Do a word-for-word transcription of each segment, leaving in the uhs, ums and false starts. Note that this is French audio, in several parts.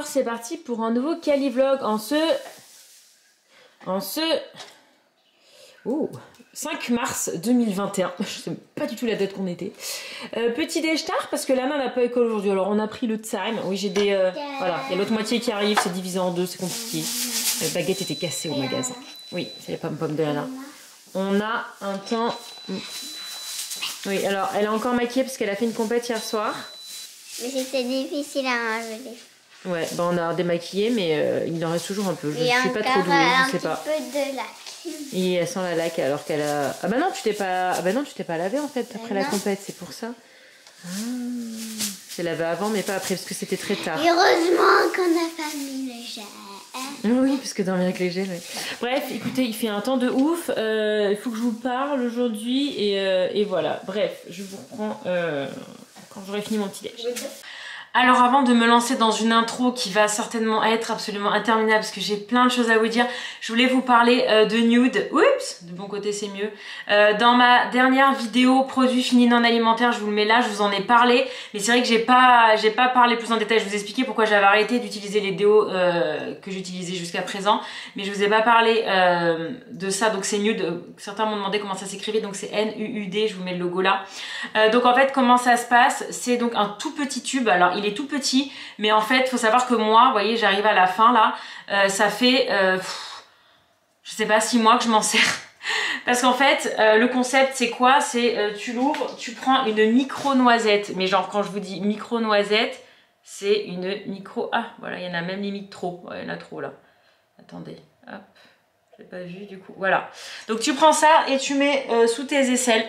c'est parti pour un nouveau Cali Vlog en ce... En ce... Oh, cinq mars deux mille vingt et un, je sais pas du tout la date qu'on était. Euh, petit déj tard parce que Lana n'a pas école aujourd'hui, alors on a pris le time. Oui, j'ai des... Euh, voilà, il y a l'autre moitié qui arrive, c'est divisé en deux, c'est compliqué. La baguette était cassée au magasin. Oui, c'est les pommes-pommes de Lana. On a un temps... Oui, alors elle est encore maquillée parce qu'elle a fait une compète hier soir. Mais c'était difficile à enlever. Ouais, bah on a démaquillé, mais euh, il en reste toujours un peu. Je Et suis pas trop douée, je sais pas. Un petit peu de lac. Et elle sent la laque alors qu'elle a... Ah bah non, tu t'es pas... Ah bah non, tu t'es pas lavé en fait après bah la compète, c'est pour ça. Ah, j'ai lavé avant mais pas après parce que c'était très tard. Et heureusement qu'on n'a pas mis le gel. Oui, parce que dormir avec les gels, ouais. Bref, écoutez, il fait un temps de ouf. Euh, il faut que je vous parle aujourd'hui et, euh, et voilà. Bref, je vous reprends euh, quand j'aurai fini mon petit déj. Alors avant de me lancer dans une intro qui va certainement être absolument interminable parce que j'ai plein de choses à vous dire, je voulais vous parler euh, de nude. Oups, de bon côté c'est mieux. Euh, dans ma dernière vidéo produits finis non alimentaires, je vous le mets là, je vous en ai parlé, mais c'est vrai que j'ai pas, j'ai pas parlé plus en détail. Je vous ai expliqué pourquoi j'avais arrêté d'utiliser les déos euh, que j'utilisais jusqu'à présent, mais je vous ai pas parlé euh, de ça. Donc c'est nude. Certains m'ont demandé comment ça s'écrivait, donc c'est N U U D. Je vous mets le logo là. Euh, donc en fait comment ça se passe, c'est donc un tout petit tube. Alors il est tout petit, mais en fait, faut savoir que moi, vous voyez, j'arrive à la fin là, euh, ça fait, euh, pff, je sais pas, six mois que je m'en sers. Parce qu'en fait, euh, le concept, c'est quoi? C'est, euh, tu l'ouvres, tu prends une micro noisette. Mais genre, quand je vous dis micro noisette, c'est une micro... Ah, voilà, il y en a même limite trop. Ouais, il y en a trop là. Attendez, hop, j'ai pas vu du coup. Voilà. Donc tu prends ça et tu mets euh, sous tes aisselles.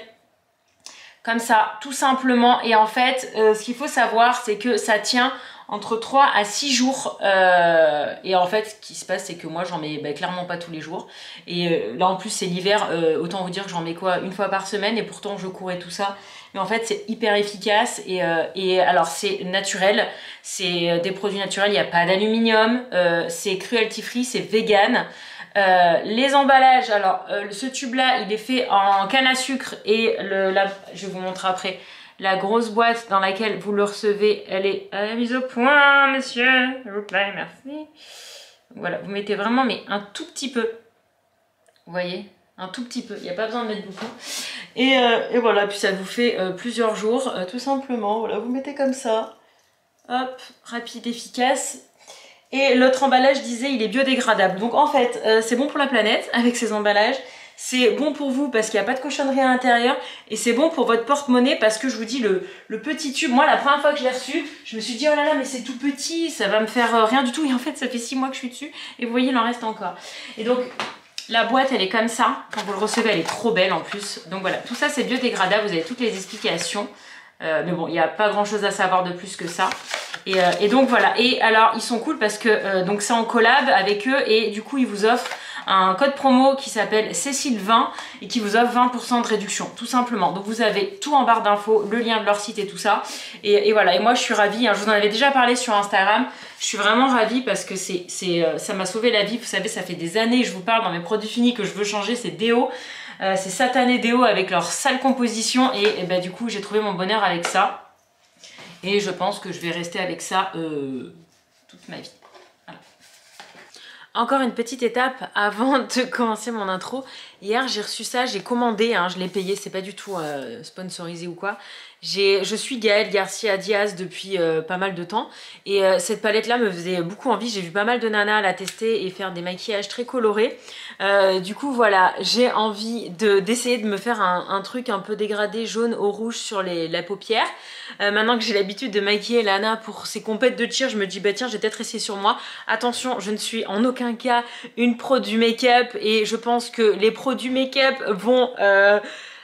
Comme ça, tout simplement. Et en fait, euh, ce qu'il faut savoir, c'est que ça tient entre trois à six jours. Euh, et en fait, ce qui se passe, c'est que moi, j'en mets bah, clairement pas tous les jours. Et euh, là, en plus, c'est l'hiver. Euh, autant vous dire que j'en mets quoi une fois par semaine. Et pourtant, je cours et tout ça. Mais en fait, c'est hyper efficace. Et, euh, et alors, c'est naturel. C'est des produits naturels. Il n'y a pas d'aluminium. Euh, c'est cruelty free. C'est vegan. Euh, les emballages, alors euh, ce tube là il est fait en canne à sucre et le, la, je vais vous montrer après la grosse boîte dans laquelle vous le recevez, elle est euh, mise au point monsieur, s'il vous plaît, merci. Voilà, vous mettez vraiment mais un tout petit peu, vous voyez, un tout petit peu, il n'y a pas besoin de mettre beaucoup. Et, euh, et voilà, puis ça vous fait euh, plusieurs jours, euh, tout simplement, voilà, vous mettez comme ça, hop, rapide, efficace. Et l'autre emballage disait il est biodégradable. Donc en fait euh, c'est bon pour la planète avec ces emballages. C'est bon pour vous parce qu'il n'y a pas de cochonnerie à l'intérieur. Et c'est bon pour votre porte-monnaie parce que je vous dis le, le petit tube. Moi la première fois que je l'ai reçu, je me suis dit oh là là mais c'est tout petit, ça va me faire euh, rien du tout. Et en fait ça fait six mois que je suis dessus. Et vous voyez il en reste encore. Et donc la boîte elle est comme ça. Quand vous le recevez elle est trop belle en plus. Donc voilà, tout ça c'est biodégradable. Vous avez toutes les explications. Euh, mais bon, il n'y a pas grand chose à savoir de plus que ça. Et, euh, et donc voilà. Et alors, ils sont cool parce que euh, donc c'est en collab avec eux et du coup, ils vous offrent un code promo qui s'appelle Cécile vingt et qui vous offre vingt pour cent de réduction, tout simplement. Donc vous avez tout en barre d'infos, le lien de leur site et tout ça. Et, et voilà. Et moi, je suis ravie. Hein, je vous en avais déjà parlé sur Instagram. Je suis vraiment ravie parce que c'est, c'est, euh, ça m'a sauvé la vie. Vous savez, ça fait des années que je vous parle dans mes produits finis que je veux changer, c'est déo. Euh, c'est Satané Déo avec leur sale composition et, et bah, du coup j'ai trouvé mon bonheur avec ça et je pense que je vais rester avec ça euh, toute ma vie. Voilà. Encore une petite étape avant de commencer mon intro. Hier j'ai reçu ça, j'ai commandé, hein, je l'ai payé, c'est pas du tout euh, sponsorisé ou quoi. Je suis Gaëlle Garcia Diaz depuis euh, pas mal de temps et euh, cette palette là me faisait beaucoup envie. J'ai vu pas mal de nanas la tester et faire des maquillages très colorés. Euh, du coup voilà, j'ai envie d'essayer de, de me faire un, un truc un peu dégradé jaune au rouge sur les, la paupière. Euh, maintenant que j'ai l'habitude de maquiller Lana pour ses compètes de tir, je me dis bah tiens je vais peut-être essayer sur moi. Attention, je ne suis en aucun cas une pro du make-up et je pense que les pros du make-up vont... Euh,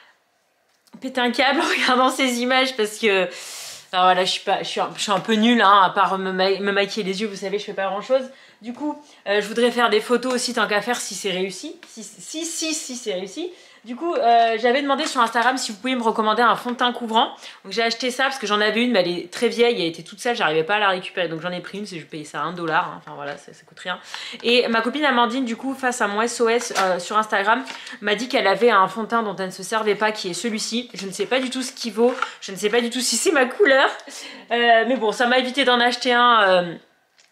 péter un câble en regardant ces images parce que alors voilà, je suis pas je suis un, je suis un peu nulle hein, à part me, ma me maquiller les yeux, vous savez je fais pas grand chose. Du coup euh, je voudrais faire des photos aussi tant qu'à faire si c'est réussi si si si, si c'est réussi. Du coup euh, j'avais demandé sur Instagram si vous pouviez me recommander un fond de teint couvrant. Donc j'ai acheté ça parce que j'en avais une mais elle est très vieille, elle était toute sale, j'arrivais pas à la récupérer donc j'en ai pris une, je payais ça un dollar, hein. Enfin voilà ça, ça coûte rien. Et ma copine Amandine du coup face à mon S O S euh, sur Instagram m'a dit qu'elle avait un fond de teint dont elle ne se servait pas qui est celui-ci. Je ne sais pas du tout ce qu'il vaut, je ne sais pas du tout si c'est ma couleur euh, mais bon ça m'a évité d'en acheter un euh,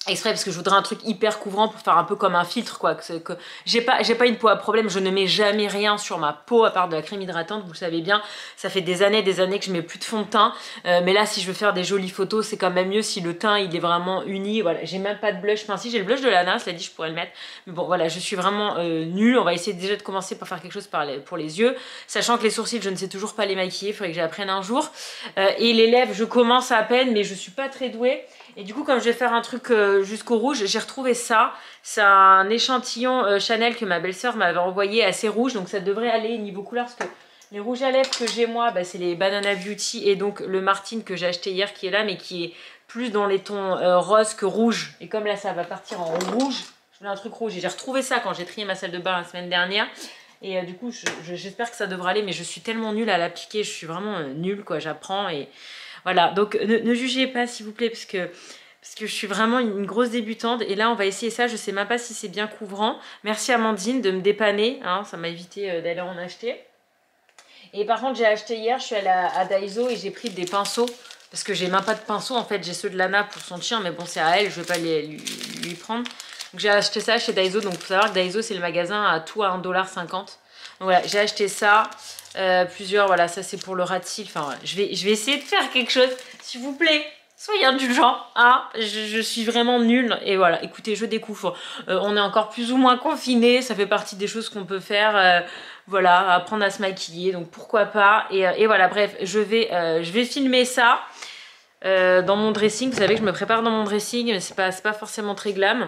exprès parce que je voudrais un truc hyper couvrant pour faire un peu comme un filtre quoi, que, que j'ai pas j'ai pas une peau à problème, je ne mets jamais rien sur ma peau à part de la crème hydratante, vous le savez bien, ça fait des années des années que je mets plus de fond de teint, euh, mais là si je veux faire des jolies photos c'est quand même mieux si le teint il est vraiment uni, voilà, j'ai même pas de blush, enfin si j'ai le blush de Lana, cela dit je pourrais le mettre, mais bon voilà, je suis vraiment euh, nulle, on va essayer déjà de commencer par faire quelque chose par les, pour les yeux, sachant que les sourcils je ne sais toujours pas les maquiller, il faudrait que j'apprenne un jour, euh, et les lèvres je commence à peine mais je suis pas très douée. Et du coup, comme je vais faire un truc euh, jusqu'au rouge, j'ai retrouvé ça. C'est un échantillon euh, Chanel que ma belle-sœur m'avait envoyé assez rouge. Donc ça devrait aller niveau couleur. Parce que les rouges à lèvres que j'ai moi, bah, c'est les Banana Beauty. Et donc le Martine que j'ai acheté hier qui est là. Mais qui est plus dans les tons euh, rose que rouge. Et comme là, ça va partir en rouge. Je voulais un truc rouge. Et j'ai retrouvé ça quand j'ai trié ma salle de bain la semaine dernière. Et euh, du coup, j'espère que ça devrait aller. Mais je suis tellement nulle à l'appliquer. Je suis vraiment euh, nulle quoi. J'apprends et... Voilà, donc ne, ne jugez pas s'il vous plaît parce que, parce que je suis vraiment une grosse débutante et là on va essayer ça, je sais même pas si c'est bien couvrant. Merci Amandine de me dépanner, hein, ça m'a évité euh, d'aller en acheter. Et par contre j'ai acheté hier, je suis allée à, à Daiso et j'ai pris des pinceaux parce que j'ai même pas de pinceaux en fait, j'ai ceux de Lana pour son chien mais bon c'est à elle, je vais pas les, lui, lui prendre. Donc j'ai acheté ça chez Daiso, donc il faut savoir que Daiso c'est le magasin à tout à un dollar cinquante. Donc voilà, j'ai acheté ça. Euh, plusieurs, voilà, ça c'est pour le ras de cils. Enfin, voilà. je, vais, je vais essayer de faire quelque chose, s'il vous plaît. Soyez indulgents, hein. je, je suis vraiment nulle. Et voilà, écoutez, je découvre. Euh, on est encore plus ou moins confinés. Ça fait partie des choses qu'on peut faire. Euh, voilà, apprendre à se maquiller. Donc pourquoi pas. Et, et voilà, bref, je vais, euh, je vais filmer ça euh, dans mon dressing. Vous savez que je me prépare dans mon dressing, mais c'est pas, c'est pas forcément très glam.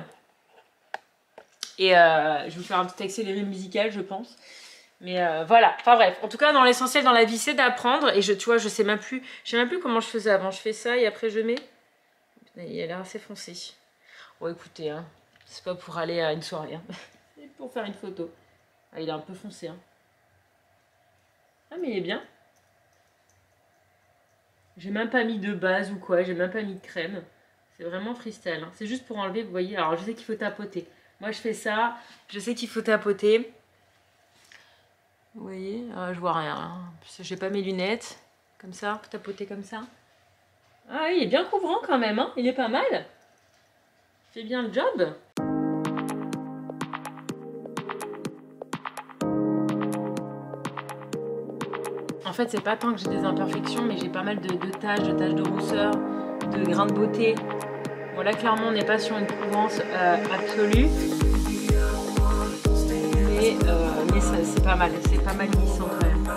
Et euh, je vais vous faire un petit accéléré musical, je pense. Mais euh, voilà, enfin bref, en tout cas dans l'essentiel dans la vie c'est d'apprendre et je, tu vois je sais même plus, je sais même plus comment je faisais avant, je fais ça et après je mets, il a l'air assez foncé. Bon écoutez, hein, c'est pas pour aller à une soirée, hein. C'est pour faire une photo. Ah, il est un peu foncé, hein. Ah mais il est bien. J'ai même pas mis de base ou quoi, j'ai même pas mis de crème, c'est vraiment freestyle, hein. C'est juste pour enlever, vous voyez, alors je sais qu'il faut tapoter. Moi je fais ça, je sais qu'il faut tapoter. Vous voyez, euh, je vois rien, hein. J'ai pas mes lunettes, comme ça, tapoter comme ça. Ah il est bien couvrant quand même, hein. Il est pas mal. Il fait bien le job. En fait, c'est pas tant que j'ai des imperfections, mais j'ai pas mal de, de taches, de taches de rousseur, de grains de beauté. Bon là, clairement, on n'est pas sur une couvrance euh, absolue. Mais, euh, mais c'est pas mal, c'est pas mal glissant quand même.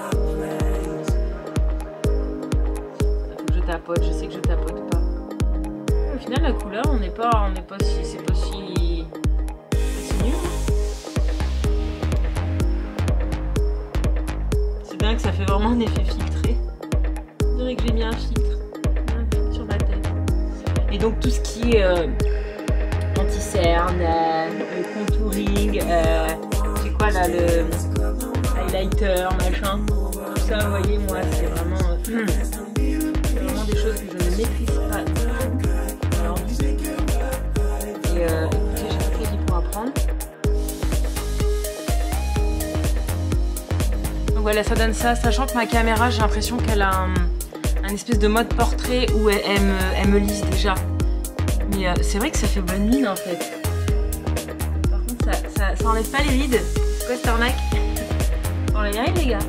Faut que je tapote, je sais que je tapote pas. Au final la couleur on n'est pas, on n'est pas si, c'est pas si, si nul. C'est dingue, ça fait vraiment un effet filtré. On dirait que j'ai mis un filtre, un filtre sur ma tête. Et donc tout ce qui est euh, anti-cerne, euh, contouring. Euh, Voilà le highlighter, machin, tout ça, vous voyez, moi c'est vraiment, euh, c'est vraiment des choses que je ne maîtrise pas. Alors, et euh, écoutez, j'ai tout crédit pour apprendre. Donc voilà, ça donne ça, sachant que ma caméra, j'ai l'impression qu'elle a un, un espèce de mode portrait où elle, elle, me, elle me lisse déjà. Mais euh, c'est vrai que ça fait bonne mine en fait. Par contre, ça, ça, ça enlève pas les rides. Quoi cette arnaque? On les rides les gars.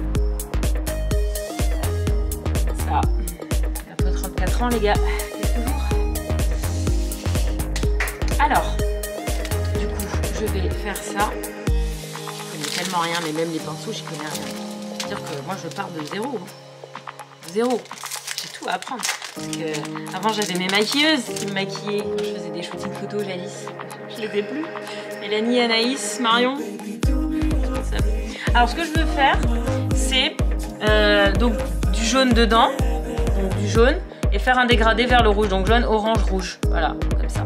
Ça. Bientôt trente-quatre ans les gars. C'est toujours. Alors, du coup, je vais faire ça. Je connais tellement rien, mais même les pinceaux, j'y connais rien. C'est-à-dire que moi je pars de zéro. Zéro. J'ai tout à apprendre. Parce que avant j'avais mes maquilleuses qui me maquillaient quand je faisais des shootings photos jadis. Je les ai plus. Mélanie, Anaïs, Marion. Alors ce que je veux faire c'est euh, donc du jaune dedans, donc du jaune, et faire un dégradé vers le rouge, donc jaune, orange, rouge, voilà, comme ça.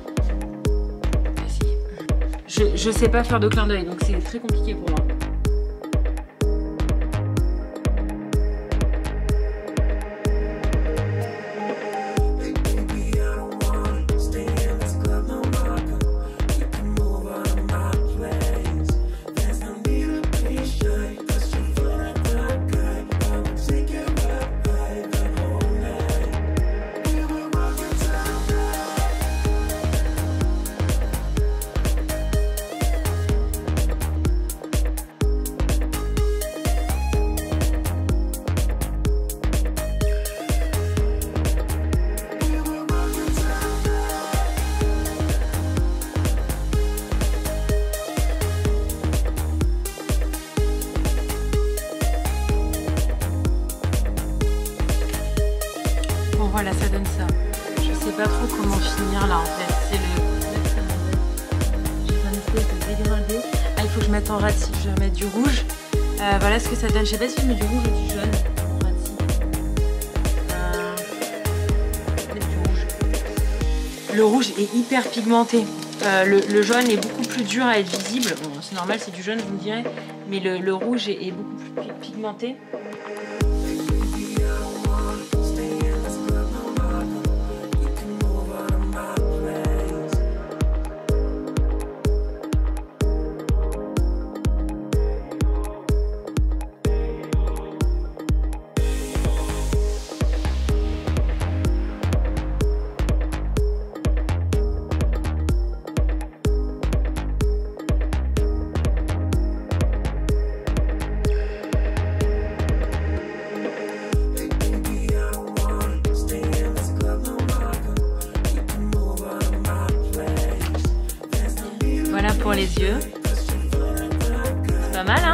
Je, je sais pas faire de clin d'œil, donc c'est très compliqué pour moi. voilà, ça donne ça. Je sais pas trop comment finir là en fait. C'est le... J'ai un espèce de dégradé. Ah, il faut que je mette en rati. Je vais remettre du rouge. Euh, voilà ce que ça donne. Je sais pas si je mets du rouge ou du jaune en rati. Euh... Du rouge. Le rouge est hyper pigmenté. Euh, le, le jaune est beaucoup plus dur à être visible. Bon, c'est normal, c'est du jaune, vous me direz. Mais le, le rouge est, est beaucoup plus pigmenté. Voilà pour les yeux. C'est pas mal, hein?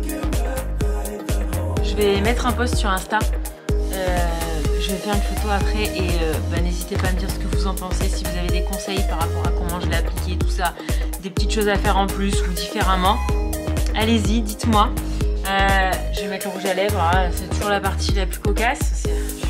Je vais mettre un post sur Insta. Euh, je vais faire une photo après et euh, bah, n'hésitez pas à me dire ce que vous en pensez, si vous avez des conseils par rapport à comment je l'ai appliqué, tout ça, des petites choses à faire en plus ou différemment. Allez-y, dites-moi. Euh, je vais mettre le rouge à lèvres, hein. C'est toujours la partie la plus cocasse.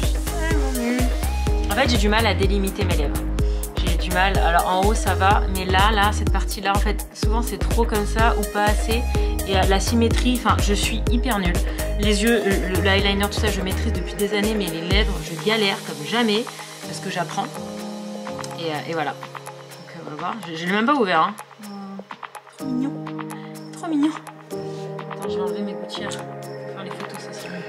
En fait, j'ai du mal à délimiter mes lèvres. Du mal, alors en haut ça va, mais là, là, cette partie là, en fait, souvent c'est trop comme ça ou pas assez, et la symétrie, enfin, je suis hyper nulle. Les yeux, le, le eyeliner, tout ça, je maîtrise depuis des années, mais les lèvres, je galère comme jamais, parce que j'apprends, et, et voilà. Donc, on va voir, je, je l'ai même pas ouvert, hein. Oh, trop mignon, trop mignon. Attends, je vais enlever mes gouttières pour faire les photos, ça c'est mieux.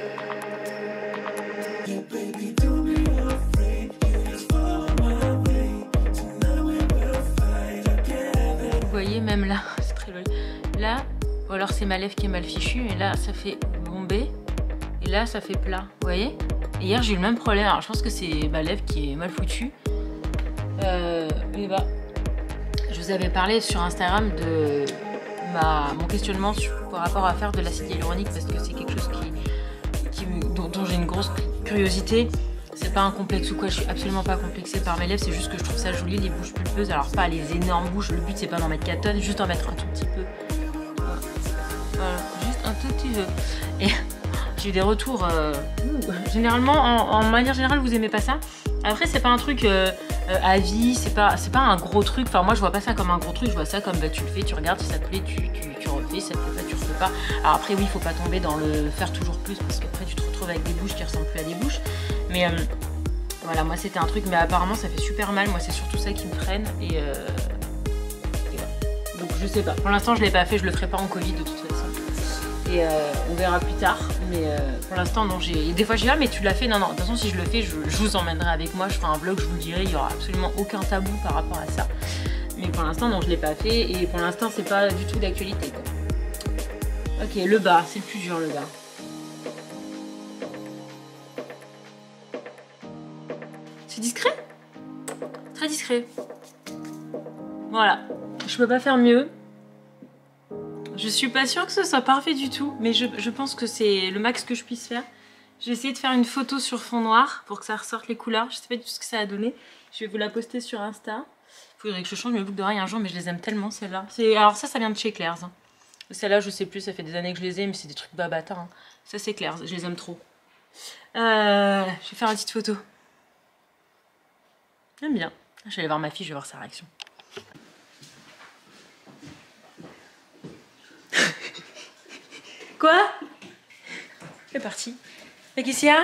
Vous voyez, même là, c'est très joli. Là, ou alors c'est ma lèvre qui est mal fichue, et là, ça fait bombé, et là, ça fait plat. Vous voyez? Et hier, j'ai eu le même problème. Alors, je pense que c'est ma lèvre qui est mal foutue. Euh, et bah, je vous avais parlé sur Instagram de ma, mon questionnement sur, par rapport à faire de l'acide hyaluronique, parce que c'est quelque chose qui, qui, dont, dont j'ai une grosse curiosité. C'est pas un complexe ou quoi, je suis absolument pas complexée par mes lèvres, c'est juste que je trouve ça joli, les bouches pulpeuses. Alors pas les énormes bouches, le but c'est pas d'en mettre quatre tonnes, juste en mettre un tout petit peu. Voilà, juste un tout petit peu. Et j'ai eu des retours, euh, généralement, en, en manière générale, vous aimez pas ça. Après c'est pas un truc euh, euh, à vie, c'est pas, c'est pas un gros truc, enfin moi je vois pas ça comme un gros truc, je vois ça comme bah, tu le fais, tu regardes, si ça te plaît, tu, tu, tu refais, si ça te plaît pas, tu refais pas. Alors après oui, il faut pas tomber dans le faire toujours plus, parce qu'après tu te retrouves avec des bouches qui ressemblent plus à des bouches. Mais euh, voilà, moi c'était un truc, mais apparemment ça fait super mal, moi c'est surtout ça qui me freine, et, euh, et voilà. Donc je sais pas, pour l'instant je l'ai pas fait, je le ferai pas en Covid de toute façon. Et euh, on verra plus tard, mais euh, pour l'instant non, j'ai... Des fois j'ai dit ah mais tu l'as fait, non non, de toute façon si je le fais, je, je vous emmènerai avec moi, je ferai un vlog, je vous le dirai, il y aura absolument aucun tabou par rapport à ça. Mais pour l'instant non, je l'ai pas fait, et pour l'instant c'est pas du tout d'actualité quoi. Ok, le bas, c'est le plus dur le bas. C'est discret, très discret. Voilà, je peux pas faire mieux. Je suis pas sûre que ce soit parfait du tout, mais je, je pense que c'est le max que je puisse faire. J'ai essayé de faire une photo sur fond noir pour que ça ressorte les couleurs. Je sais pas du tout ce que ça a donné. Je vais vous la poster sur Insta. Il faudrait que je change mes boucles d'oreilles un jour, mais je les aime tellement celles-là. Alors ça, ça vient de chez Claire's. Hein. Celles-là, je sais plus, ça fait des années que je les ai, mais c'est des trucs babata. Hein. Ça, c'est Claire's, je les aime trop. Euh, je vais faire une petite photo. J'aime bien. Je vais aller voir ma fille, je vais voir sa réaction. Quoi? C'est parti. Mais qu'est-ce qu'il y a?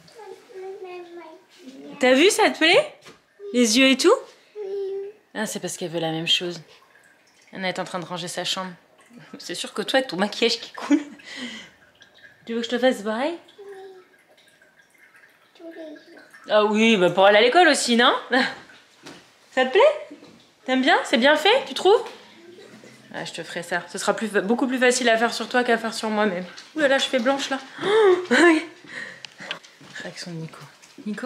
T'as vu, ça te plaît? Les yeux et tout? Ah, c'est parce qu'elle veut la même chose. Anna est en train de ranger sa chambre. C'est sûr que toi, avec ton maquillage qui coule. Tu veux que je te fasse pareil? Ah oui, bah pour aller à l'école aussi, non? Ça te plaît? T'aimes bien? C'est bien fait, tu trouves? Ah, je te ferai ça. Ce sera plus, beaucoup plus facile à faire sur toi qu'à faire sur moi-même. Ouh là là, je fais blanche là. Oh, oui. Réaction de Nico. Nico?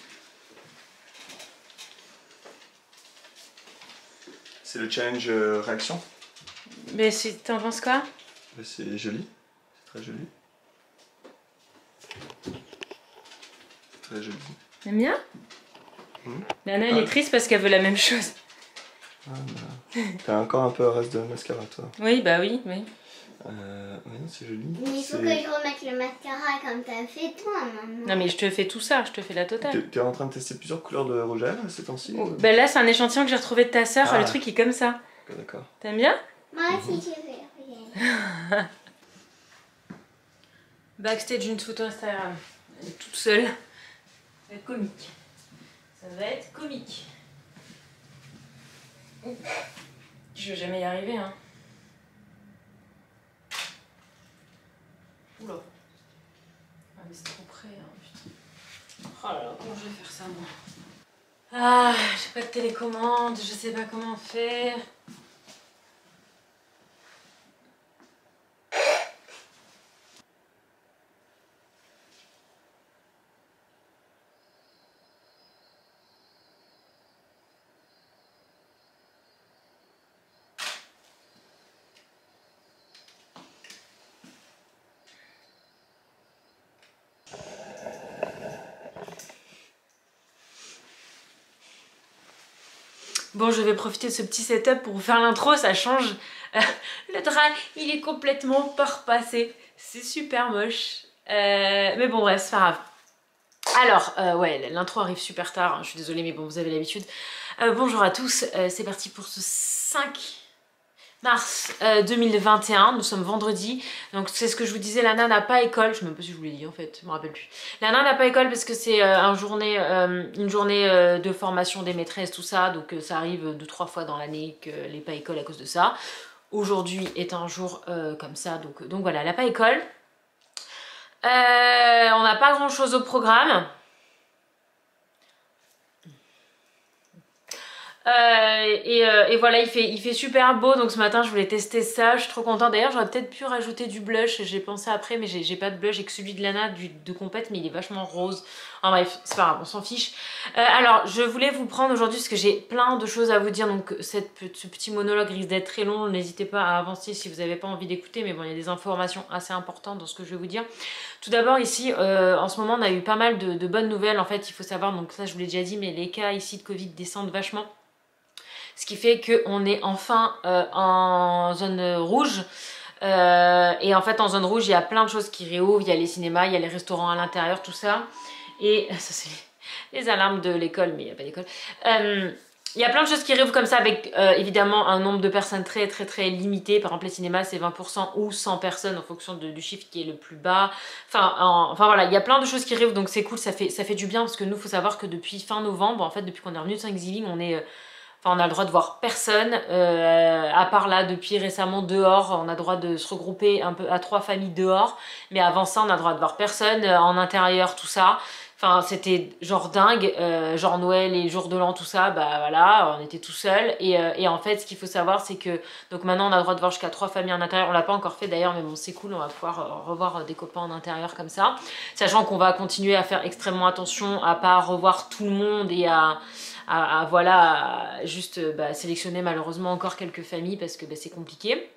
C'est le challenge euh, réaction. Mais t'en penses quoi? C'est joli. C'est très joli. C'est très joli. T'aimes bien? Mmh. Nana, elle ah. est triste parce qu'elle veut la même chose. Ah, bah. T'as encore un peu un reste de mascara, toi. Oui, bah oui, oui. Euh, ouais, c'est joli. Mais il faut que je remette le mascara comme t'as fait toi, maman. Non, mais je te fais tout ça, je te fais la totale. T'es en train de tester plusieurs couleurs de rouge à lèvres ces temps-ci? Oh, bah là, c'est un échantillon que j'ai retrouvé de ta sœur, Ah. le truc est comme ça. D'accord. T'aimes bien? Moi aussi, je vais regarder. Backstage d'une photo Instagram. Elle est toute seule. Ça va être comique. Ça va être comique. Je vais jamais y arriver, hein. Oula. Ah, mais c'est trop près, hein, putain. Oh là là, comment je vais faire ça, moi? Ah, j'ai pas de télécommande, je sais pas comment faire. Bon, je vais profiter de ce petit setup pour vous faire l'intro, ça change. Euh, le drap, il est complètement parpassé. C'est super moche. Euh, mais bon, bref, c'est pas grave. Alors, euh, ouais, l'intro arrive super tard, hein, je suis désolée, mais bon, vous avez l'habitude. Euh, bonjour à tous, euh, c'est parti pour ce cinq mars euh, deux mille vingt et un, nous sommes vendredi, donc c'est ce que je vous disais, Lana n'a pas école, je sais même pas si je vous l'ai dit en fait, je me rappelle plus. Lana n'a pas école parce que c'est euh, un journée, euh, une journée euh, de formation des maîtresses, tout ça, donc euh, ça arrive deux trois fois dans l'année qu'elle n'est pas école à cause de ça. Aujourd'hui est un jour euh, comme ça, donc, donc voilà, elle n'a pas école. Euh, on n'a pas grand chose au programme. Euh, et, euh, et voilà, il fait, il fait super beau, donc ce matin je voulais tester ça, je suis trop contente. D'ailleurs j'aurais peut-être pu rajouter du blush, j'ai pensé après, mais j'ai pas de blush, j'ai que celui de Lana du, de compète, mais il est vachement rose. En bref, c'est pas grave, on s'en fiche. Euh, alors je voulais vous prendre aujourd'hui parce que j'ai plein de choses à vous dire, donc cette, ce petit monologue risque d'être très long, n'hésitez pas à avancer si vous n'avez pas envie d'écouter, mais bon, il y a des informations assez importantes dans ce que je vais vous dire. Tout d'abord ici, euh, en ce moment on a eu pas mal de, de bonnes nouvelles, en fait il faut savoir, donc ça je vous l'ai déjà dit, mais les cas ici de Covid descendent vachement. Ce qui fait qu'on est enfin euh, en zone rouge. Euh, et en fait, en zone rouge, il y a plein de choses qui réouvrent. Il y a les cinémas, il y a les restaurants à l'intérieur, tout ça. Et ça, c'est les, les alarmes de l'école, mais il n'y a pas d'école. Euh, il y a plein de choses qui réouvrent comme ça avec euh, évidemment un nombre de personnes très très très limité. Par exemple, les cinémas, c'est vingt pour cent ou cent personnes en fonction de, du chiffre qui est le plus bas. Enfin, en, enfin voilà, il y a plein de choses qui réouvrent, donc c'est cool, ça fait, ça fait du bien parce que nous, il faut savoir que depuis fin novembre, en fait, depuis qu'on est revenu de Thanksgiving, on est... Euh, Enfin, on a le droit de voir personne, euh, à part là, depuis récemment, dehors, on a le droit de se regrouper un peu à trois familles dehors, mais avant ça, on a le droit de voir personne, euh, en intérieur, tout ça. Enfin, c'était genre dingue, euh, genre Noël et jour de l'an, tout ça, bah voilà, on était tout seul. Et, euh, et en fait, ce qu'il faut savoir, c'est que, donc maintenant, on a le droit de voir jusqu'à trois familles en intérieur. On l'a pas encore fait d'ailleurs, mais bon, c'est cool, on va pouvoir euh, revoir des copains en intérieur comme ça. Sachant qu'on va continuer à faire extrêmement attention à pas revoir tout le monde et à... À, à, voilà, à juste bah, sélectionner malheureusement encore quelques familles parce que bah, c'est compliqué.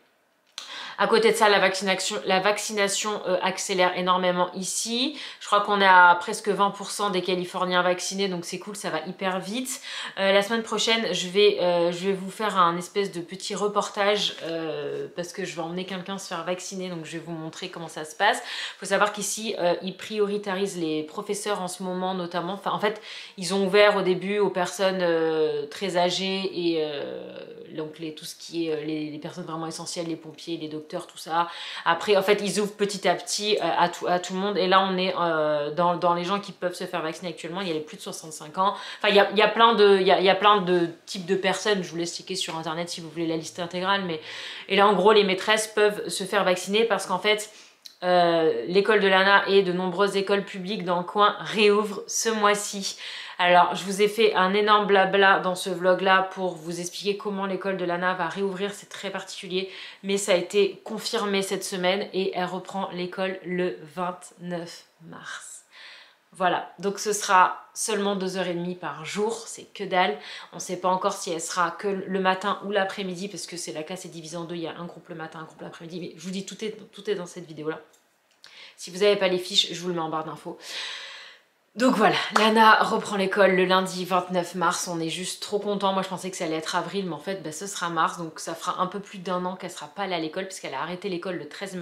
À côté de ça, la vaccination, la vaccination euh, accélère énormément ici. Je crois qu'on est à presque vingt pour cent des Californiens vaccinés, donc c'est cool, ça va hyper vite. Euh, la semaine prochaine, je vais, euh, je vais vous faire un espèce de petit reportage euh, parce que je vais emmener quelqu'un se faire vacciner, donc je vais vous montrer comment ça se passe. Il faut savoir qu'ici, euh, ils prioritarisent les professeurs en ce moment notamment. Enfin, en fait, ils ont ouvert au début aux personnes euh, très âgées et euh, donc les, tout ce qui est euh, les, les personnes vraiment essentielles, les pompiers, les docteurs, tout ça. Après, en fait, ils ouvrent petit à petit euh, à, tout, à tout le monde. Et là, on est euh, dans, dans les gens qui peuvent se faire vacciner actuellement. Il y a les plus de soixante-cinq ans. Enfin, il y a, il y a plein de, il y a, il y a plein de types de personnes. Je vous laisse checker sur Internet si vous voulez la liste intégrale. Mais... Et là, en gros, les maîtresses peuvent se faire vacciner parce qu'en fait, euh, l'école de Lana et de nombreuses écoles publiques dans le coin réouvrent ce mois-ci. Alors, je vous ai fait un énorme blabla dans ce vlog-là pour vous expliquer comment l'école de Lana va réouvrir. C'est très particulier, mais ça a été confirmé cette semaine et elle reprend l'école le vingt-neuf mars. Voilà, donc ce sera seulement deux heures trente par jour, c'est que dalle. On ne sait pas encore si elle sera que le matin ou l'après-midi, parce que c'est la classe est divisée en deux, il y a un groupe le matin, un groupe l'après-midi, mais je vous dis, tout est, tout est dans cette vidéo-là. Si vous n'avez pas les fiches, je vous le mets en barre d'infos. Donc voilà, Lana reprend l'école le lundi vingt-neuf mars, on est juste trop contents. Moi je pensais que ça allait être avril, mais en fait bah, ce sera mars, donc ça fera un peu plus d'un an qu'elle sera pas allée à l'école puisqu'elle a arrêté l'école le treize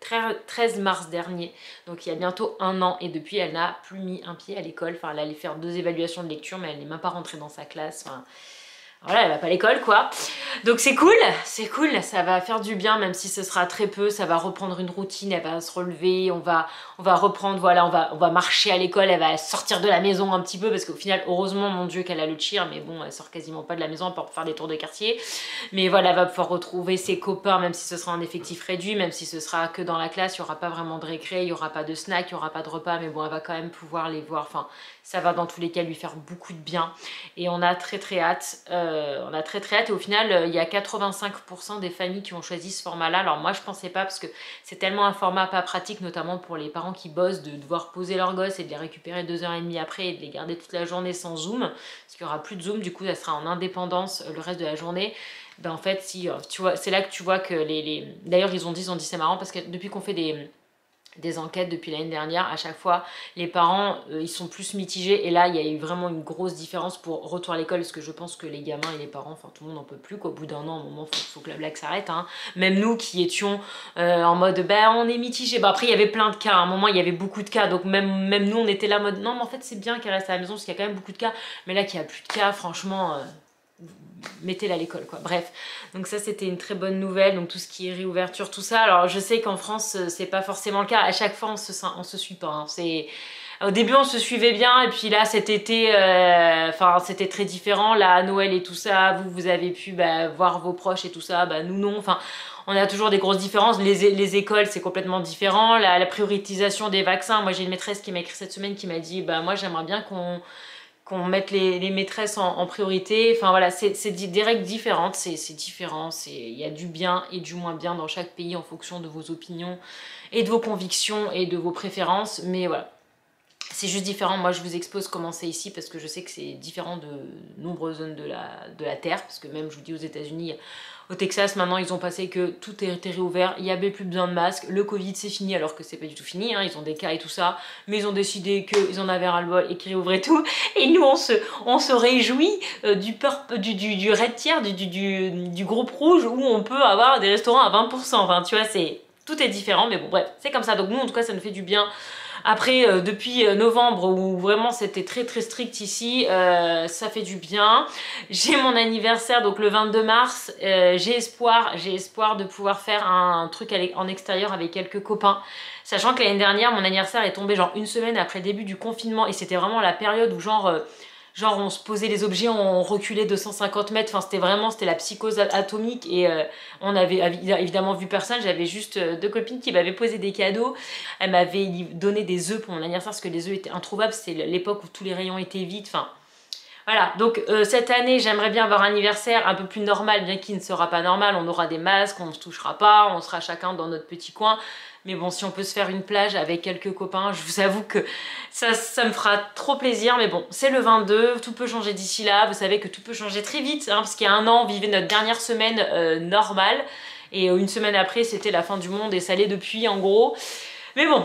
mars dernier, donc il y a bientôt un an, et depuis elle n'a plus mis un pied à l'école. Enfin elle allait faire deux évaluations de lecture mais elle n'est même pas rentrée dans sa classe, enfin... Voilà, elle va pas à l'école quoi. Donc c'est cool, c'est cool, ça va faire du bien même si ce sera très peu, ça va reprendre une routine, elle va se relever, on va, on va reprendre, voilà, on va, on va marcher à l'école, elle va sortir de la maison un petit peu parce qu'au final, heureusement, mon Dieu, qu'elle a le cheer, mais bon, elle sort quasiment pas de la maison pour faire des tours de quartier. Mais voilà, elle va pouvoir retrouver ses copains même si ce sera un effectif réduit, même si ce sera que dans la classe, il y aura pas vraiment de récré, il y aura pas de snack, il y aura pas de repas, mais bon, elle va quand même pouvoir les voir, enfin... Ça va dans tous les cas lui faire beaucoup de bien et on a très très hâte, euh, on a très très hâte et au final euh, il y a quatre-vingt-cinq pour cent des familles qui ont choisi ce format là. Alors moi je pensais pas parce que c'est tellement un format pas pratique, notamment pour les parents qui bossent, de devoir poser leurs gosses et de les récupérer deux heures trente après et de les garder toute la journée sans Zoom, parce qu'il n'y aura plus de Zoom, du coup ça sera en indépendance le reste de la journée. Ben en fait si, tu vois, c'est là que tu vois que les... les... D'ailleurs ils ont dit, ils ont dit c'est marrant parce que depuis qu'on fait des... des enquêtes depuis l'année dernière, à chaque fois les parents euh, ils sont plus mitigés et là il y a eu vraiment une grosse différence pour retour à l'école parce que je pense que les gamins et les parents, enfin tout le monde n'en peut plus qu'au bout d'un an, au moment faut, faut que la blague s'arrête hein. Même nous qui étions euh, en mode bah on est mitigés, bah après il y avait plein de cas, à un moment il y avait beaucoup de cas donc même, même nous on était là en mode non mais en fait c'est bien qu'elle reste à la maison parce qu'il y a quand même beaucoup de cas, mais là qu'il n'y a plus de cas franchement euh, mettez-la à l'école quoi. Bref, donc ça c'était une très bonne nouvelle, donc tout ce qui est réouverture, tout ça. Alors je sais qu'en France c'est pas forcément le cas, à chaque fois on se, on se suit pas hein. C'est... Au début on se suivait bien et puis là cet été euh, enfin c'était très différent, là à Noël et tout ça, vous vous avez pu bah, voir vos proches et tout ça, bah nous non, enfin on a toujours des grosses différences. Les, les écoles c'est complètement différent, la, la prioritisation des vaccins, moi j'ai une maîtresse qui m'a écrit cette semaine qui m'a dit bah moi j'aimerais bien qu'on qu'on mette les, les maîtresses en, en priorité, enfin voilà, c'est des règles différentes, c'est différent, il y a du bien et du moins bien dans chaque pays en fonction de vos opinions et de vos convictions et de vos préférences, mais voilà. C'est juste différent, moi je vous expose comment c'est ici parce que je sais que c'est différent de nombreuses zones de la, de la Terre, parce que même je vous dis aux États-Unis, au Texas maintenant ils ont passé que tout était réouvert, il n'y avait plus besoin de masque, le Covid c'est fini alors que c'est pas du tout fini, hein, ils ont des cas et tout ça, mais ils ont décidé qu'ils en avaient ras-le-bol et qu'ils réouvraient tout, et nous on se, on se réjouit euh, du, purple, du, du, du red tier, du, du, du, du groupe rouge où on peut avoir des restaurants à vingt pour cent, enfin tu vois, c'est tout est différent, mais bon bref, c'est comme ça, donc nous en tout cas ça nous fait du bien. Après, euh, depuis novembre, où vraiment c'était très très strict ici, euh, ça fait du bien. J'ai mon anniversaire, donc le vingt-deux mars, euh, j'ai espoir, j'ai espoir de pouvoir faire un truc en extérieur avec quelques copains. Sachant que l'année dernière, mon anniversaire est tombé genre une semaine après le début du confinement, et c'était vraiment la période où genre... Euh, Genre on se posait les objets, on reculait deux cent cinquante mètres, enfin c'était vraiment, c'était la psychose atomique et euh, on avait évidemment vu personne, j'avais juste deux copines qui m'avaient posé des cadeaux. Elles m'avaient donné des œufs pour mon anniversaire parce que les œufs étaient introuvables, c'était l'époque où tous les rayons étaient vides, enfin... Voilà, donc euh, cette année j'aimerais bien avoir un anniversaire un peu plus normal, bien qu'il ne sera pas normal, on aura des masques, on ne se touchera pas, on sera chacun dans notre petit coin. Mais bon, si on peut se faire une plage avec quelques copains, je vous avoue que ça, ça me fera trop plaisir. Mais bon, c'est le vingt-deux, tout peut changer d'ici là. Vous savez que tout peut changer très vite, hein, parce qu'il y a un an, on vivait notre dernière semaine euh, normale. Et euh, une semaine après, c'était la fin du monde et ça l'est depuis, en gros. Mais bon,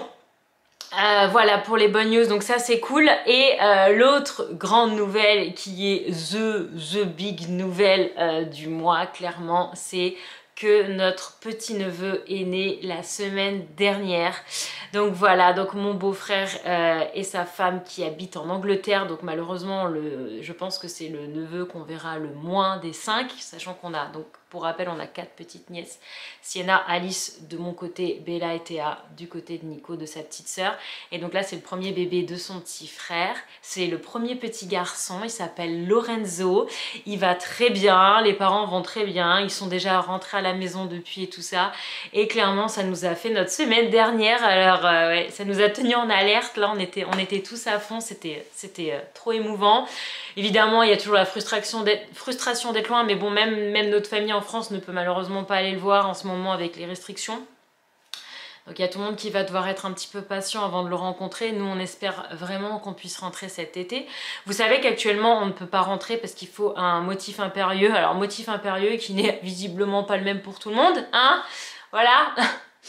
euh, voilà pour les bonnes news, donc ça c'est cool. Et euh, l'autre grande nouvelle qui est the, the big nouvelle euh, du mois, clairement, c'est... que notre petit neveu est né la semaine dernière. Donc voilà, donc mon beau-frère euh, et sa femme qui habitent en Angleterre, donc malheureusement le, je pense que c'est le neveu qu'on verra le moins des cinq, sachant qu'on a, donc pour rappel on a quatre petites nièces, Sienna, Alice de mon côté, Bella et Théa du côté de Nico, de sa petite sœur. Et donc là c'est le premier bébé de son petit frère, c'est le premier petit garçon, il s'appelle Lorenzo, il va très bien, les parents vont très bien, ils sont déjà rentrés à la maison depuis et tout ça, et clairement ça nous a fait notre semaine dernière. Alors euh, ouais, ça nous a tenu en alerte, là on était, on était tous à fond, c'était c'était euh, trop émouvant. Évidemment il y a toujours la frustration d'être frustration d'être loin, mais bon, même, même notre famille en France ne peut malheureusement pas aller le voir en ce moment avec les restrictions. Donc il y a tout le monde qui va devoir être un petit peu patient avant de le rencontrer. Nous on espère vraiment qu'on puisse rentrer cet été. Vous savez qu'actuellement on ne peut pas rentrer parce qu'il faut un motif impérieux. Alors motif impérieux qui n'est visiblement pas le même pour tout le monde, hein, voilà.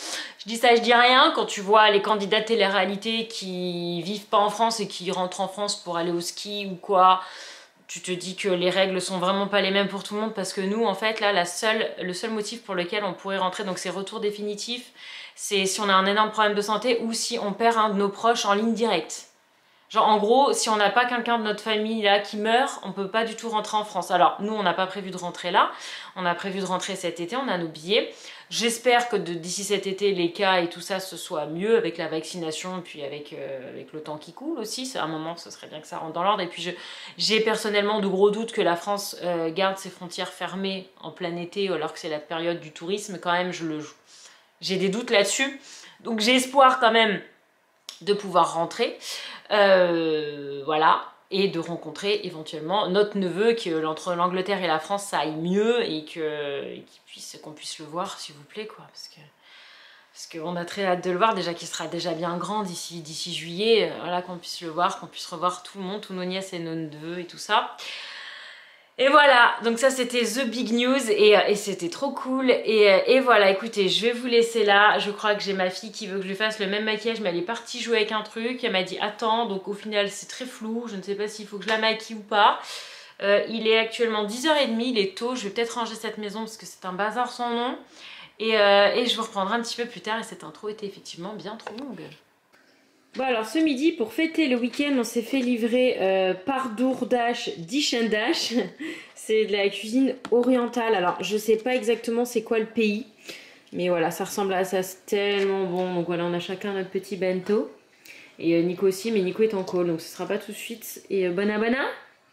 Je dis ça, je dis rien. Quand tu vois les candidats de télé-réalité qui vivent pas en France et qui rentrent en France pour aller au ski ou quoi, tu te dis que les règles sont vraiment pas les mêmes pour tout le monde, parce que nous, en fait, là, la seule, le seul motif pour lequel on pourrait rentrer, donc c'est retour définitif, c'est si on a un énorme problème de santé ou si on perd un de nos proches en ligne directe. Genre, en gros, si on n'a pas quelqu'un de notre famille là qui meurt, on peut pas du tout rentrer en France. Alors, nous, on n'a pas prévu de rentrer là. On a prévu de rentrer cet été, on a nos billets. J'espère que d'ici cet été, les cas et tout ça, ce soit mieux avec la vaccination, et puis avec, euh, avec le temps qui coule aussi. À un moment, ce serait bien que ça rentre dans l'ordre. Et puis, j'ai personnellement de gros doutes que la France euh, garde ses frontières fermées en plein été, alors que c'est la période du tourisme. Quand même, je le, j'ai des doutes là-dessus. Donc, j'ai espoir quand même de pouvoir rentrer. Euh, voilà, et de rencontrer éventuellement notre neveu, que entre l'Angleterre et la France ça aille mieux et que et qu'il puisse, qu'on puisse le voir, s'il vous plaît, quoi, parce que parce qu'on a très hâte de le voir, déjà qu'il sera déjà bien grand d'ici d'ici juillet, voilà, qu'on puisse le voir, qu'on puisse revoir tout le monde, tous nos nièces et nos neveux et tout ça. Et voilà, donc ça c'était the big news et, et c'était trop cool. Et, et voilà, écoutez, je vais vous laisser là. Je crois que j'ai ma fille qui veut que je lui fasse le même maquillage, mais elle est partie jouer avec un truc. Elle m'a dit attends, donc au final c'est très flou. Je ne sais pas s'il faut que je la maquille ou pas. Euh, il est actuellement dix heures trente, il est tôt. Je vais peut-être ranger cette maison parce que c'est un bazar sans nom. Et, euh, et je vous reprendrai un petit peu plus tard. Et cette intro était effectivement bien trop longue. Bon alors ce midi, pour fêter le week-end, on s'est fait livrer euh, par DoorDash Dish and Dash. C'est de la cuisine orientale. Alors je sais pas exactement c'est quoi le pays, mais voilà, ça ressemble à ça, c'est tellement bon. Donc voilà, on a chacun notre petit bento. Et euh, Nico aussi, mais Nico est en call, donc ce sera pas tout de suite. Et euh, bona bona.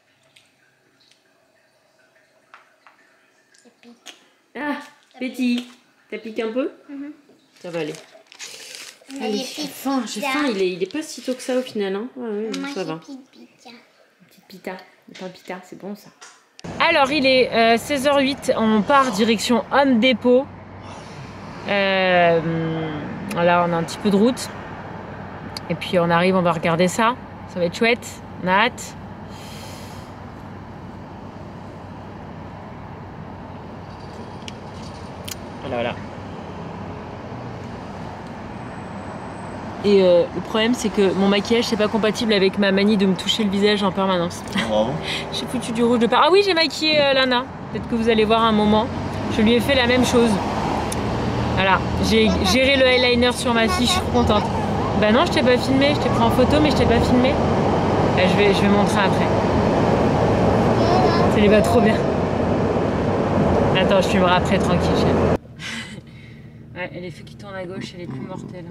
Ça pique. Ah, petit. Ça pique un peu? Mm-hmm. Ça va aller. Allez, j'ai faim, j'ai faim, il est, il est pas si tôt que ça au final, hein. Ouais, ouais, moi ça va. Pita. Petite pita, un pita, c'est bon ça. Alors il est euh, seize heures huit, on part direction Home Depot. Euh, là on a un petit peu de route. Et puis on arrive, on va regarder ça. Ça va être chouette, on a hâte. Voilà, voilà. Et euh, le problème c'est que mon maquillage c'est pas compatible avec ma manie de me toucher le visage en permanence. Bravo. J'ai foutu du rouge de part. Ah oui, j'ai maquillé euh, Lana. Peut-être que vous allez voir un moment. Je lui ai fait la même chose. Voilà, j'ai géré le eyeliner sur ma fille, je suis contente. Bah non, je t'ai pas filmé, je t'ai pris en photo mais je t'ai pas filmé. Bah, je, vais, je vais montrer après. Ça lui va trop bien. Attends, je filmerai après tranquille. Chérie. Ouais, et les feux qui tournent à gauche, c'est les plus mortels.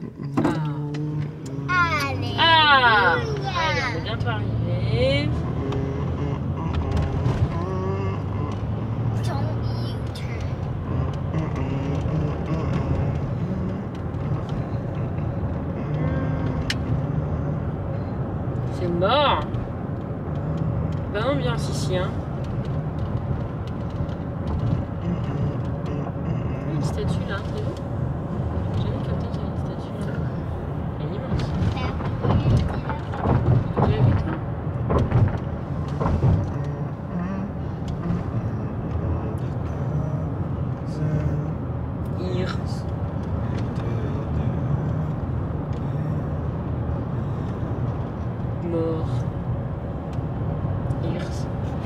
Ah. Allez. Ah. Allez, on est bientôt arrivé. C'est mort. Bonne ambiance ici, hein. Une statue là, c'est bon. J'ai jamais capté qu'il y avait une statue là. Elle est immense. Tu l'as vu toi? Irs. Mort. Irs.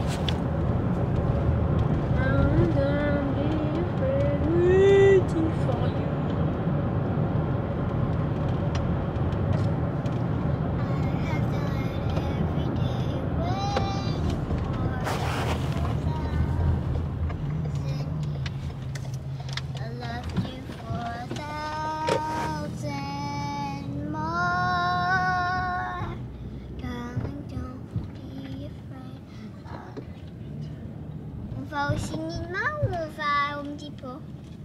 On va au cinéma ou on va au Home Depot?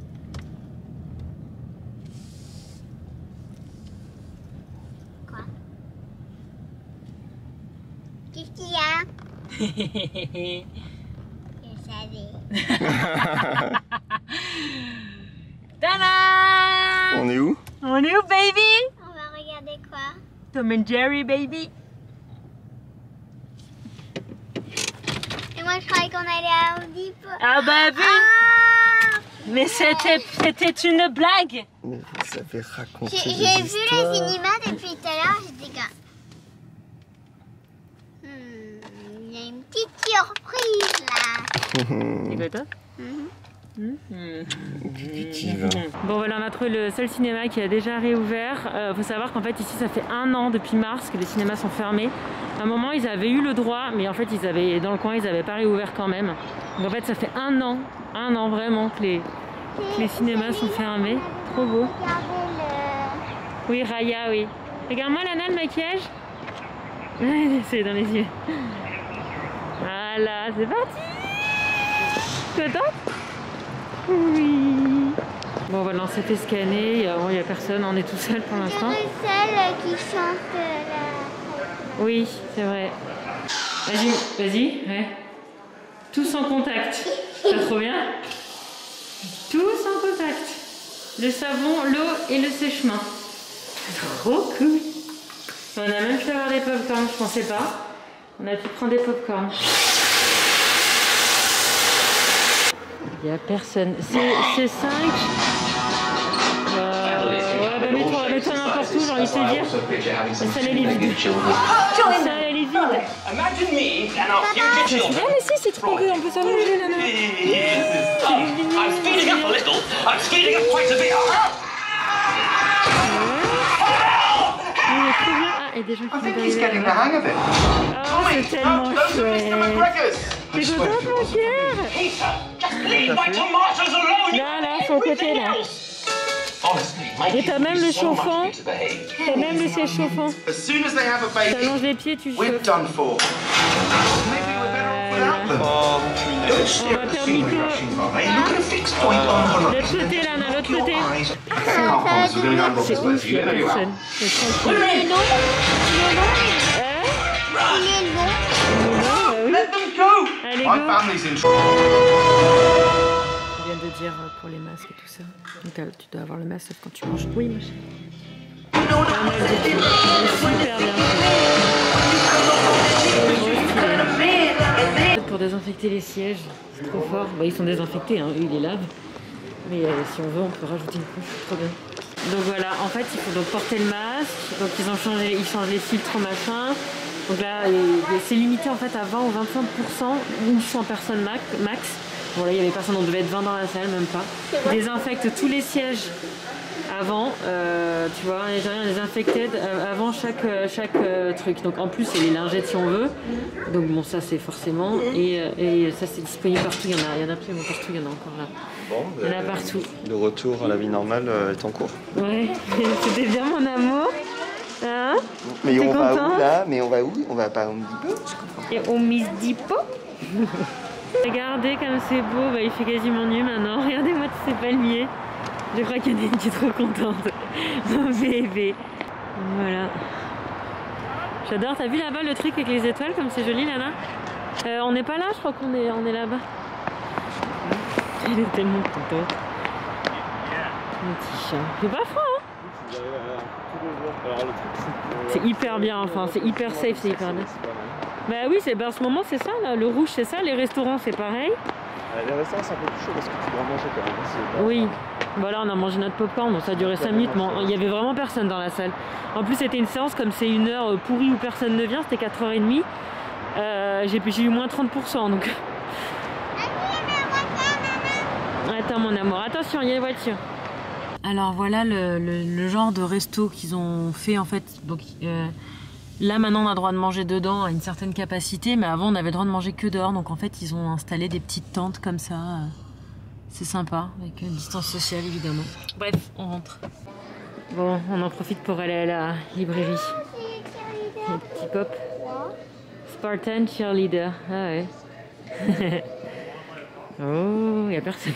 Quoi? Qu'est-ce qu'il y a? Je savais. Tada! On est où? On est où, baby? On va regarder quoi? Tom and Jerry, baby. Et moi je croyais qu'on allait à Home Depot. Ah bah vu. Ah! Mais c'était c'était une blague. Mais vous avez raconté J'ai des j'ai vu histoires. le cinéma depuis tout à l'heure, j'étais comme... Hmm, il y a une petite surprise là. C'est quoi toi? Effectivement. Bon voilà, on a trouvé le seul cinéma qui a déjà réouvert. Il euh, faut savoir qu'en fait ici ça fait un an depuis mars que les cinémas sont fermés. À un moment ils avaient eu le droit, mais en fait ils avaient dans le coin ils n'avaient pas réouvert quand même. Donc en fait ça fait un an, un an vraiment que les, que les cinémas sont fermés. Trop beau. Regardez Oui Raya, oui. Regarde-moi Lana le maquillage. C'est dans les yeux. Voilà, c'est parti. Contente? Oui. Bon voilà, on s'est fait scanner, il n'y a personne, on est tout seul pour le... l'instant. C'est celle qui chante la... Oui, c'est vrai. Vas-y, vas-y, ouais. Tous en contact. Pas trop bien? Tous en contact. Le savon, l'eau et le sèche-main. Trop cool. On a même pu avoir des pop-corn, je pensais pas. On a pu prendre des pop-corn. Il n'y a personne. C'est cinq. Euh, ouais, bah mets-toi mets n'importe où, j'ai envie de te dire. La salle elle est vide. La salle elle est vide. C'est bien, mais si, c'est trop cool, on peut s'allonger là. Il est trop bien. Ah, et des gens qui sont arrivés là-bas. Oh, c'est tellement chouette. T'es contente, mon cœur? Là, là, sur le côté, là. Et t'as même le chauffant. T'as même le siège chauffant. T'allonges les pieds, tu chauffes. Voilà. Oh, punaise. On va faire Nico. L'autre côté, là, on a l'autre côté. C'est ouf, il y a personne. C'est tranquille. Il est long. Hein? Il est long. Allez, go. On vient de dire pour les masques et tout ça. Donc tu dois avoir le masque sauf quand tu manges. Oui, ma chérie. Super bien. Pour désinfecter les sièges, c'est trop fort. Bah, ils sont désinfectés, hein. Eux ils les lavent. Mais euh, si on veut, on peut rajouter une couche, c'est trop bien. Donc voilà, en fait, il faut donc porter le masque. Donc ils ont changé, ils changent les filtres, machin. Donc là, c'est limité en fait à vingt ou vingt-cinq pour cent ou cent personnes max. Bon là, il y avait personne, on devait être vingt dans la salle, même pas. Désinfecte tous les sièges avant, euh, tu vois, on désinfecté avant chaque, chaque euh, truc. Donc en plus, il y a les lingettes si on veut. Donc bon, ça c'est forcément. Et, et ça c'est disponible partout, il y en a, il y en a absolument partout, il y en a encore là. Bon, il y en a partout. Le retour à la vie normale euh, est en cours. Ouais, c'était bien mon amour. Hein? Mais on va content? où là? Mais on va où? On va pas au Home Depot? Je comprends. Et au Miss Depot. Regardez comme c'est beau, bah, il fait quasiment nuit maintenant. Regardez-moi tous ces palmiers. Je crois qu'il y en a une qui est trop contente. Mon bébé. Voilà. J'adore. T'as vu là-bas le truc avec les étoiles comme c'est joli Lana? euh, On n'est pas là, je crois qu'on est, on est là-bas. Elle est tellement contente. Mon petit chat. C'est pas froid hein? C'est hyper bien, enfin c'est hyper safe, c'est hyper bien. Bah oui, c'est bah, en ce moment c'est ça, là. Le rouge c'est ça, les restaurants c'est pareil. Les restaurants c'est un peu plus chaud parce que tu dois manger quand même. Oui, voilà, on a mangé notre popcorn, donc ça a duré cinq minutes, mais il y avait vraiment personne dans la salle. En plus c'était une séance, comme c'est une heure pourrie où personne ne vient, c'était quatre heures trente. Euh, j'ai eu moins trente pour cent donc. Attends mon amour, attention, il y a une voiture. Alors voilà le, le, le genre de resto qu'ils ont fait en fait. Donc euh, là maintenant on a le droit de manger dedans à une certaine capacité, mais avant on avait le droit de manger que dehors. Donc en fait ils ont installé des petites tentes comme ça. C'est sympa, avec une distance sociale évidemment. Bref, on rentre. Bon, on en profite pour aller à la librairie. Les petits pop. Spartan Cheerleader. Ah ouais. Oh, il n'y a personne.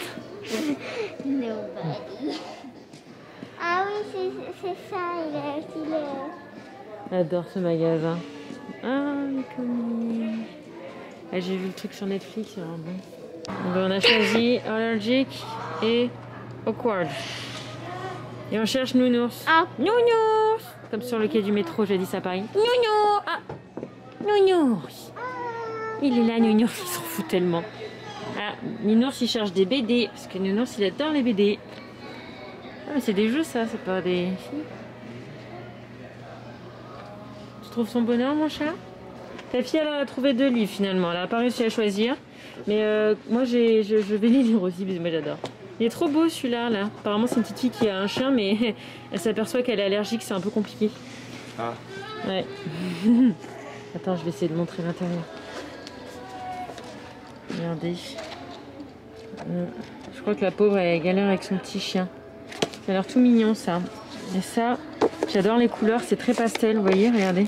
Nobody. Ah oui, c'est ça, il a aussi le... J'adore ce magasin. Ah, les comics. Ah, j'ai vu le truc sur Netflix, c'est vraiment bon. Donc, on a choisi Allergic et Awkward. Et on cherche Nounours. Ah. Nounours. Comme sur le quai du métro, j'ai dit ça pareil. Nounours. Ah. Nounours. Il est là, Nounours, il s'en fout tellement. Ah, Nounours, il cherche des B D. Parce que Nounours, il adore les B D. Ah, mais c'est des jeux ça, c'est pas des filles. Tu trouves son bonheur mon chat? Ta fille elle a trouvé deux livres finalement, elle a pas réussi à choisir. Mais euh, moi j'ai, je, je vais les lire aussi, mais moi j'adore. Il est trop beau celui-là là. Apparemment c'est une petite fille qui a un chien mais elle s'aperçoit qu'elle est allergique, c'est un peu compliqué. Ah. Ouais. Attends, je vais essayer de montrer l'intérieur. Regardez. Je crois que la pauvre elle galère avec son petit chien. Ça a l'air tout mignon ça. Et ça, j'adore les couleurs, c'est très pastel, vous voyez, regardez.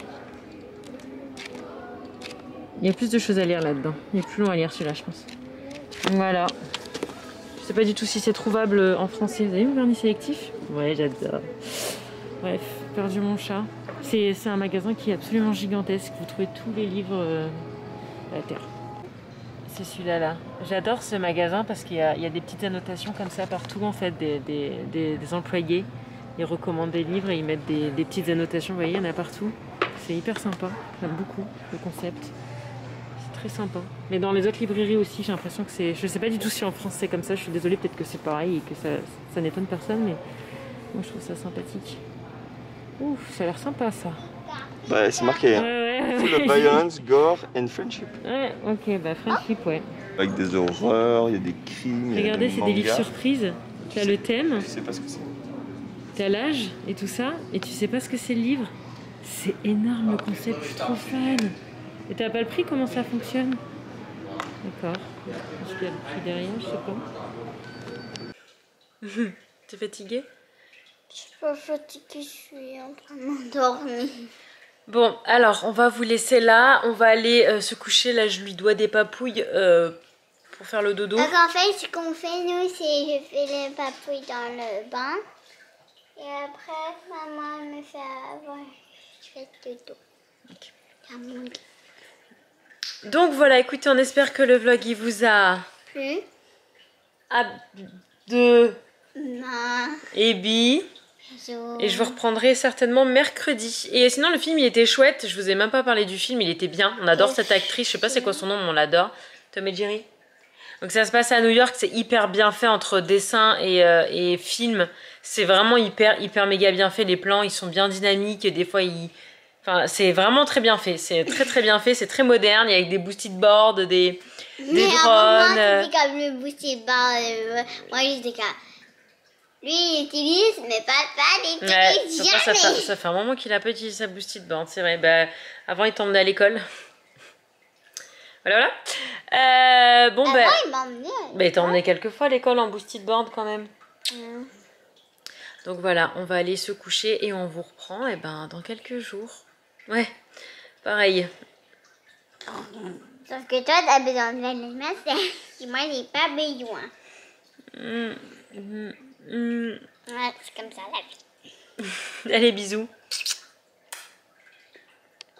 Il y a plus de choses à lire là-dedans. Il est plus long à lire celui-là, je pense. Voilà. Je sais pas du tout si c'est trouvable en français. Vous avez vu le vernis sélectif? Ouais, j'adore. Bref, perdu mon chat. C'est un magasin qui est absolument gigantesque. Vous trouvez tous les livres euh, à la terre. C'est celui-là là. J'adore ce magasin parce qu'il y, y a des petites annotations comme ça partout en fait des, des, des, des employés. Ils recommandent des livres et ils mettent des, des petites annotations. Vous voyez, il y en a partout. C'est hyper sympa. J'aime beaucoup le concept. C'est très sympa. Mais dans les autres librairies aussi, j'ai l'impression que c'est... Je sais pas du tout si en France c'est comme ça. Je suis désolée, peut-être que c'est pareil et que ça, ça n'étonne personne. Mais moi je trouve ça sympathique. Ouf, ça a l'air sympa ça. Bah c'est marqué, hein. Ouais, ouais, Full ouais. of violence, gore and friendship. Ouais, ok, bah friendship, ouais. Avec des horreurs, il y a des crimes, il y a Regardez, des c'est des livres mangas. surprises. Tu as le thème, Tu sais pas ce que c'est. tu as l'âge et tout ça, et tu sais pas ce que c'est le livre. C'est énorme le concept, je suis trop fan. Et t'as pas le prix, comment ça fonctionne? D'accord. Est-ce qu'il y a le prix derrière, je sais pas. T'es fatiguée? Je suis pas fatiguée, je suis en train de m'endormir. Bon, alors on va vous laisser là, on va aller euh, se coucher. Là, je lui dois des papouilles euh, pour faire le dodo. Donc en fait, ce qu'on fait nous, c'est je fais les papouilles dans le bain. Et après, maman me fait avoir, je fais le dodo. Okay. Dans mon lit. Donc voilà, écoutez, on espère que le vlog il vous a Plus. à de Non. et bi. Et je vous reprendrai certainement mercredi. Et sinon le film il était chouette, je vous ai même pas parlé du film, il était bien. On adore cette actrice, je sais pas c'est quoi son nom mais on l'adore. Tom et Jerry. Donc ça se passe à New York, c'est hyper bien fait entre dessin et, euh, et film. C'est vraiment hyper hyper méga bien fait, les plans ils sont bien dynamiques, des fois ils... Enfin c'est vraiment très bien fait, c'est très très bien fait, c'est très moderne, il y a des boosted boards, des, des Mais drones. Mais c'était comme le boosted bar. Euh, moi j'étais comme... Lui, il utilise, mais papa l'utilise ouais, jamais. Ça fait, ça fait un moment qu'il a pas utilisé sa boosted board, c'est vrai. Bah, avant, il t'emmenait à l'école. Voilà, voilà. Euh, bon, Avant, bah, il m'emmenait. bah, il t'a emmené quelques fois à l'école en boosted board quand même. Mm. Donc voilà, on va aller se coucher et on vous reprend et ben, dans quelques jours. Ouais, pareil. Sauf que toi, t'as besoin de l'animation. Et moi, j'ai pas besoin. Mmh, mmh, mmh. Ouais, c'est comme ça la vie. Allez, bisous.